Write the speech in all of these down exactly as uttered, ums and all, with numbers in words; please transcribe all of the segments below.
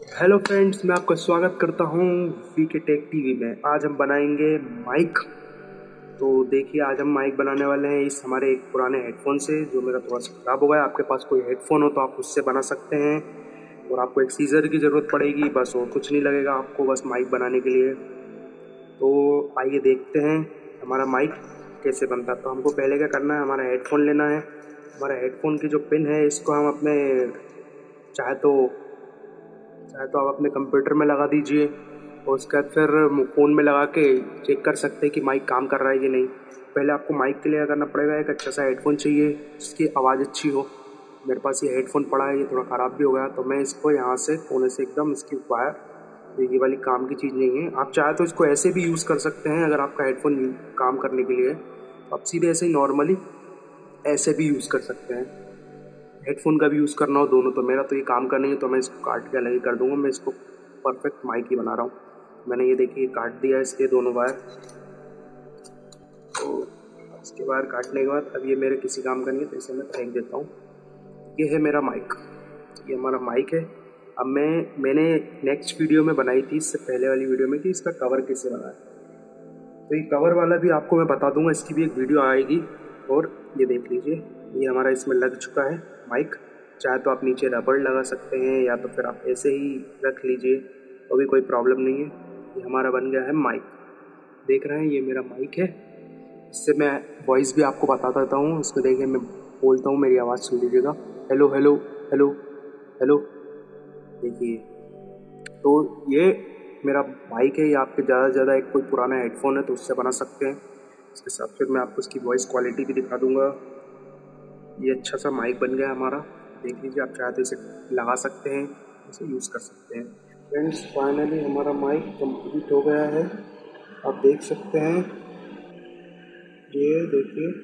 Hello friends, मैं आपका स्वागत करता हूँ वी के टेक टीवी में। आज हम बनाएंगे माइक। तो देखिए, आज हम माइक बनाने वाले हैं इस हमारे एक पुराने हेडफोन से, जो मेरा थोड़ा सा ख़राब हो गया है। आपके पास कोई हेडफोन हो तो आप उससे बना सकते हैं, और आपको एक सीज़र की ज़रूरत पड़ेगी, बस और कुछ नहीं लगेगा आपको बस माइक बनाने के लिए। तो आइए देखते हैं हमारा माइक कैसे बनता है। तो हमको पहले क्या करना है, हमारा हेडफोन लेना है। हमारा हेडफोन की जो पिन है, इसको हम अपने चाहे तो चाहे तो आप अपने कंप्यूटर में लगा दीजिए, और उसके बाद फिर फ़ोन में लगा के चेक कर सकते हैं कि माइक काम कर रहा है कि नहीं। पहले आपको माइक के लिए करना पड़ेगा, एक अच्छा सा हेडफोन चाहिए जिसकी आवाज़ अच्छी हो। मेरे पास ये हेडफोन पड़ा है, ये थोड़ा ख़राब भी हो गया, तो मैं इसको यहाँ से कोने से एकदम इसकी वायर, ये वाली काम की चीज़ नहीं है। आप चाहे तो इसको ऐसे भी यूज़ कर सकते हैं। अगर आपका हेडफोन काम करने के लिए, तो आप सीधे ऐसे ही नॉर्मली ऐसे भी यूज़ कर सकते हैं। हेडफोन का भी यूज़ करना हो दोनों। तो मेरा तो ये काम करनी है, तो मैं इसको काट के अलग ही कर दूंगा। मैं इसको परफेक्ट माइक ही बना रहा हूँ। मैंने ये देखिए काट दिया है इसके दोनों वायर। तो इसके वायर काटने के बाद अब ये मेरे किसी काम का नहीं है, तो इसे मैं फेंक देता हूँ। ये है मेरा माइक, ये हमारा माइक है। अब मैं मैंने नेक्स्ट वीडियो में बनाई थी, इससे पहले वाली वीडियो में, कि इसका कवर कैसे बनाया। तो ये कवर वाला भी आपको मैं बता दूंगा, इसकी भी एक वीडियो आएगी। और ये देख लीजिए, ये हमारा इसमें लग चुका है माइक। चाहे तो आप नीचे रबड़ लगा सकते हैं, या तो फिर आप ऐसे ही रख लीजिए, तो भी कोई प्रॉब्लम नहीं है। ये हमारा बन गया है माइक। देख रहे हैं, ये मेरा माइक है। इससे मैं वॉइस भी आपको बता देता हूँ। इसमें देखिए, मैं बोलता हूँ, मेरी आवाज़ सुन लीजिएगा। हेलो हेलो हेलो हेलो, देखिए। तो ये मेरा माइक है। ये आपके ज़्यादा से ज़्यादा एक कोई पुराना हेडफोन है तो उससे बना सकते हैं। इसके साथ फिर मैं आपको इसकी वॉइस क्वालिटी भी दिखा दूंगा। ये अच्छा सा माइक बन गया हमारा, देख लीजिए। आप चाहे तो इसे लगा सकते हैं, इसे यूज़ कर सकते हैं। फ्रेंड्स, फाइनली हमारा माइक कंप्लीट हो गया है। आप देख सकते हैं, ये देखिए।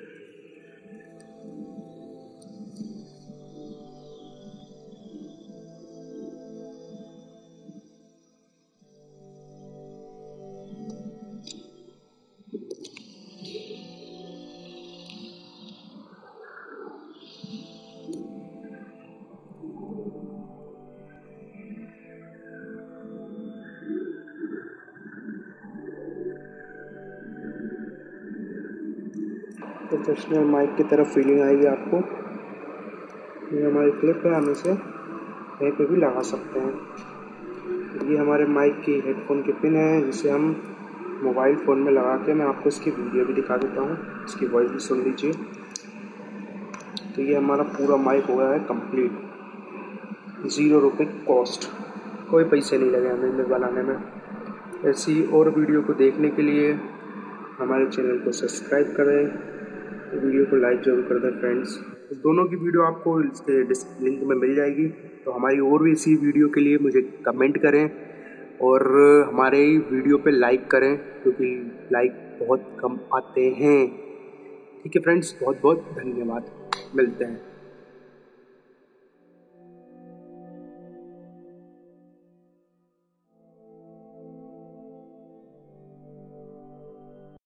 प्रोफेशनल माइक की तरफ फीलिंग आएगी आपको। ये हमारी क्लिप है, हम इसे कहीं पे भी लगा सकते हैं। ये हमारे माइक की हेडफोन की पिन है, जिसे हम मोबाइल फ़ोन में लगा के, मैं आपको इसकी वीडियो भी दिखा देता हूँ, इसकी वॉइस भी सुन लीजिए। तो ये हमारा पूरा माइक हो गया है कंप्लीट। ज़ीरो रुपये कॉस्ट, कोई पैसे नहीं लगे हमें इन्हें बनाने में। ऐसी और वीडियो को देखने के लिए हमारे चैनल को सब्सक्राइब करें, वीडियो को लाइक जरूर कर दें फ्रेंड्स। इस दोनों की वीडियो आपको इसके लिंक में मिल जाएगी। तो हमारी और भी इसी वीडियो के लिए मुझे कमेंट करें, और हमारे वीडियो पे लाइक करें, क्योंकि लाइक बहुत कम आते हैं। ठीक है फ्रेंड्स, बहुत बहुत धन्यवाद। मिलते हैं।